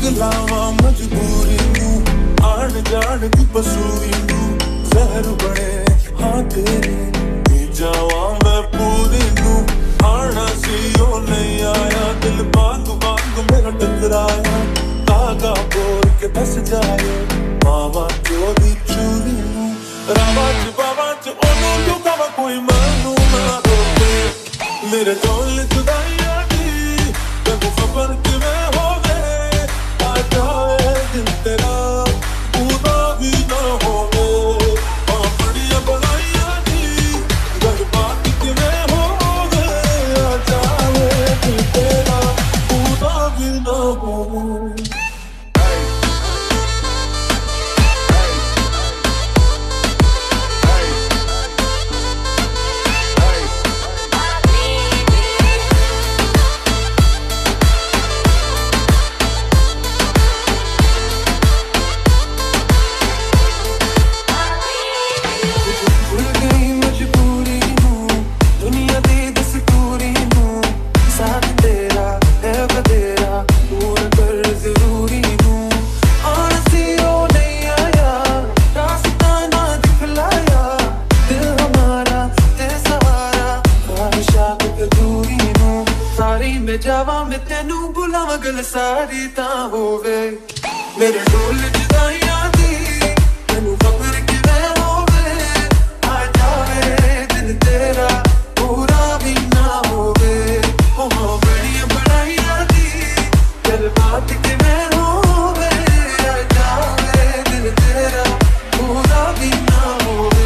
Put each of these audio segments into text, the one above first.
लावा मजबूरी नू आन जान दी पसूरी नू जहर बने हाँ तेरे पी जावा मैं पूरी नू आना सी ओ नहीं आया दिल बांग बांग मेरा टकराया धागा बोल के बस जाए मावा जो दी चूरी नू रावा च बावा च ओनू लुकावा कोई मैनू ना रोके मेरे ढोल जुदाइयां दी तेनू खबर किवें होवे आ जाए दिल तेरा पूरा भी ना होवे बड़िया बनाइयां दी गल बात किवें होवे आ जाए दिल तेरा पूरा भी ना होवे जावा मैं तेनू बुलावा गल सारी ता होवे मेरे ढोल जुदाइयां दी तेनू खबर किवें होवे आ जावे दिल तेरा पूरा भी ना होवे ओ बड़िया बनाइयां दी गल बात किवें होवे आ जावे दिल तेरा पूरा भी ना होवे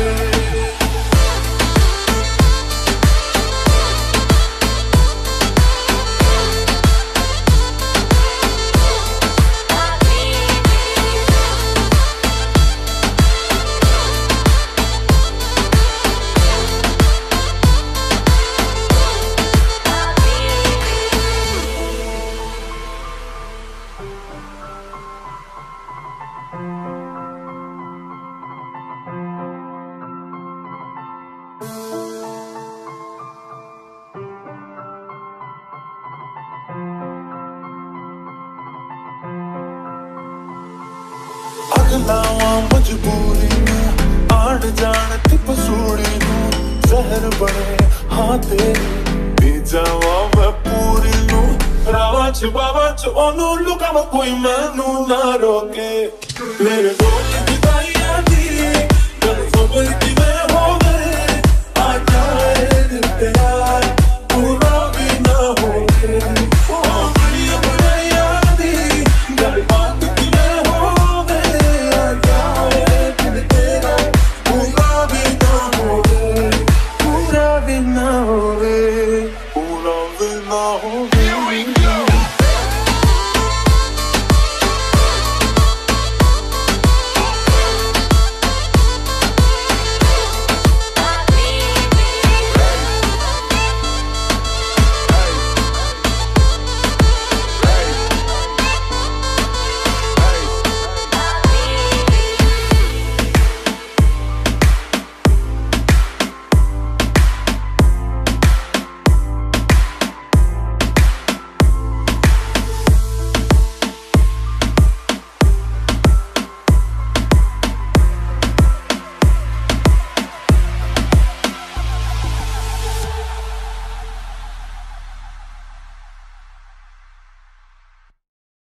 लावा मजबूरी नू आन जान दी पसूरी नू जहर बने हाँ तेरे पी जावा मैं पूरी नू रावा च बावा च ओनू लुकावा कोई मैनू ना रोके मेरे ढोल